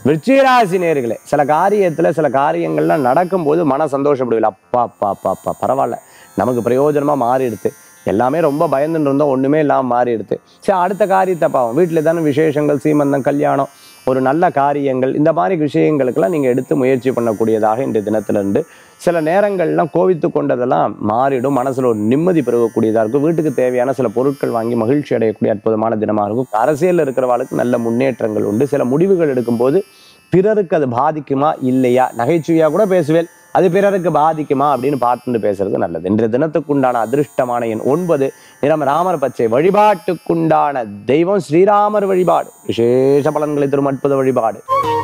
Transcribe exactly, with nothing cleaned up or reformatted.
விருச்சிகராசி நேயர்களே, சில காரியத்துல சில காரியங்கள்லாம் நடக்கும்போது மன சந்தோஷப்படுவீங்க. அப்பா அப்பா அப்பா அப்பா பரவாயில்ல, நமக்கு பிரயோஜனமா மாறிடுது, எல்லாமே ரொம்ப பயந்துட்டு இருந்தோம், ஒண்ணுமே இல்லாமல் மாறிடுது. சரி, அடுத்த காரியத்தை பாவம், வீட்டில் தானே விசேஷங்கள், சீமந்தம், கல்யாணம், ஒரு நல்ல காரியங்கள், இந்த மாதிரி விஷயங்களுக்கெல்லாம் நீங்கள் எடுத்து முயற்சி பண்ணக்கூடியதாக இன்றைய தினத்திலிருந்து சில நேரங்கள்லாம் கோவித்து கொண்டதெல்லாம் மாறிடும். மனசில் ஒரு நிம்மதி பெருகக்கூடியதாக இருக்கும். வீட்டுக்கு தேவையான சில பொருட்கள் வாங்கி மகிழ்ச்சி அடையக்கூடிய அற்புதமான தினமாக இருக்கும். அரசியலில் இருக்கிறவாளுக்கு நல்ல முன்னேற்றங்கள் உண்டு. சில முடிவுகள் எடுக்கும்போது பிறருக்கு அது பாதிக்குமா இல்லையா, நகைச்சுவையாக கூட பேசுவேன், அது பிறருக்கு பாதிக்குமா அப்படின்னு பார்த்துட்டு பேசுறது நல்லது. இன்றைய தினத்துக்குண்டான அதிர்ஷ்டமான எண் ஒன்பது, நிறம் ராமர் பச்சை. வழிபாட்டுக்குண்டான தெய்வம் ஸ்ரீராமர் வழிபாடு. விசேஷ பலன்களை தரும் அற்புத வழிபாடு.